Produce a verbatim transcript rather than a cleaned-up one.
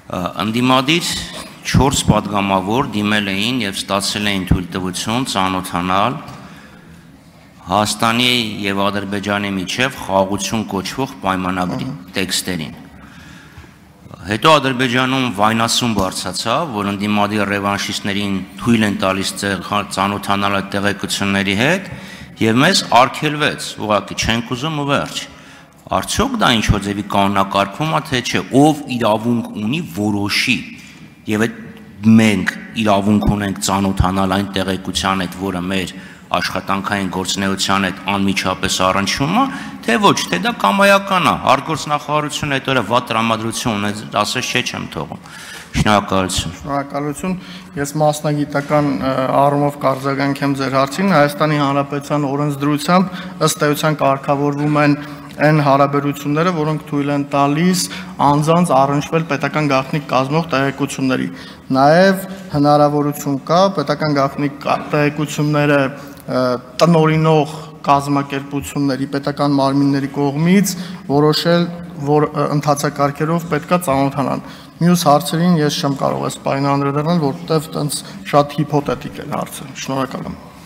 Ընդդիմադիր չորս պատգամավոր դիմել էին և ստացել էին թույլտվություն ծանոթանալ Հայաստանի և Ադրբեջանի միջև խաղաղություն կոչվող պայմանագրի տեքստերին։ Հետո Ադրբեջանում վայնասուն բարձրացավ, որ ընդդիմադիր ռևանշիստներին թույլ են տալիս ծանոթանալ այդ տեղեկությունների հետ և մեզ արգելվեց, ուղղակի չենք ուզում ու վերջ։ Արդյոք դա ինչ-որ ձևի կանոնակարգվում է, թե չէ, ով իրավունք ունի որոշի, և այդ մենք իրավունք ունենք ծանոթանալ այն տեղեկության հետ, որը մեր աշխատանքային գործունեության հետ անմիջապես առնչվում է, թե ոչ, թե դա կամայական է, արտգործնախարարությունը այդ օրը վատ տրամադրություն ունեց, ասես չէ չեմ թողում։ Շնորհակալություն։ Շնորհակալություն։ Ես մասնագիտական առումով կարձագանքեմ ձեր հարցին։ Հայաստանի Հանրապետության օրենսդրությամբ ըստ էության կարգավորվում են այն հարաբերությունները, որոնք թույլ են տալիս անձանց առնչվել պետական գաղտնիք կազմող տեղեկությունների։ Նաև հնարավորություն կա պետական գաղտնիք տեղեկությունները տնօրինող կազմակերպությունների, պետական մարմինների կողմից որոշել, որ ընթացակարգերով պետք է ծանոթանան։ Մյուս հարցերին ես չեմ կարող այս պայմանը անդրադառնալ, որովհետև այդպես շատ հիփոթետիկ է հարցը։ Շնորհակալ եմ։